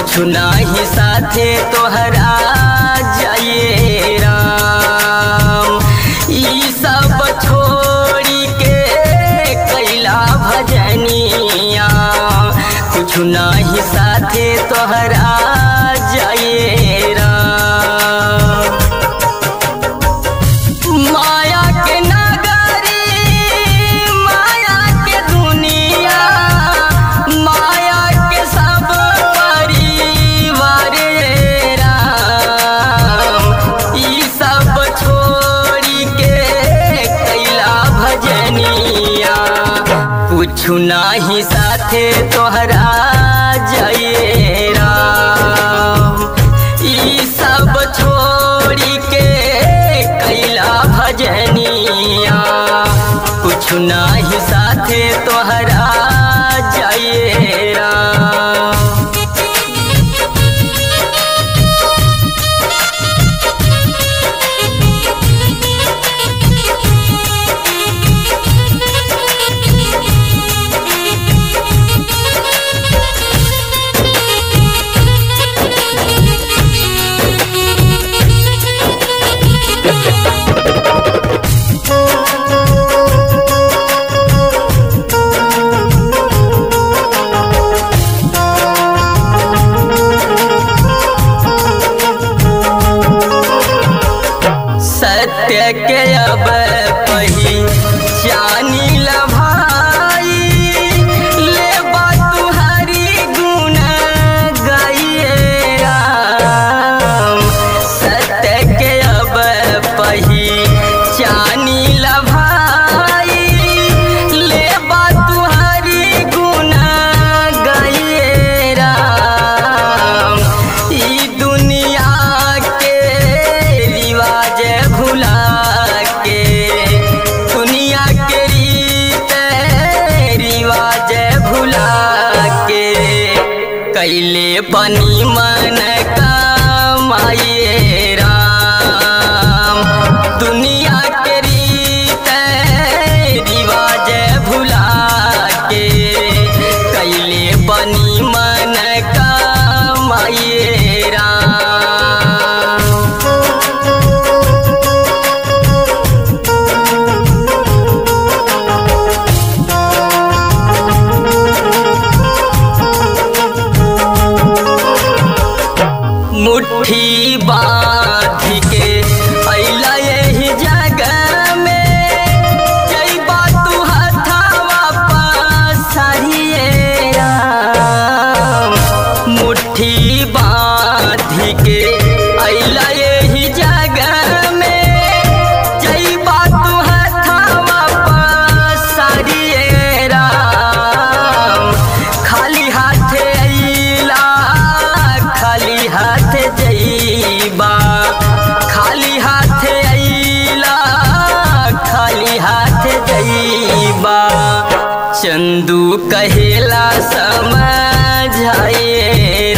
कुछ नाही साथे तोहरा जाइए राम। ई सब छोड़ी के कैला भजनिया, कुछ नाही साथे तोहरा जाइए राम। माया के नगरी माया के दुनिया, माया के सब परिवार राम। ई सब छोड़ी के कैला भजनिया, कुछ नाही साथे तोहरा जाइए राम। ई सब छोड़ी के कैला भजनिया, कुछ नाही साथे तोहरा जाइए राम। सत्य के अब पहिचानी ल भाई, ले तुहरी गुण गाइए राम। सत्य के अब पहिचानी ल भाई, ले तुहरी गुण गाइए राम। ई दुनिया के रिवाज भुला के, दुनिया के रीत रिवाज भुला के, कैले बनी मन कमाइए राम। दुनिया के रीत रिवाज भुला के, कैले बनी मन कमाइए राम। मुट्ठी बांध के अइला यही जगह में, जइबा तू हथवा पसारिए राम। मुट्ठी बांध के अइला यही जगह में, जइबा तू हथवा पसारिए राम। खाली हाथे अइला खाली हाथ जइबा, खाली हाथ अइला खाली हाथ जइबा। चंदू कहेला समझाइए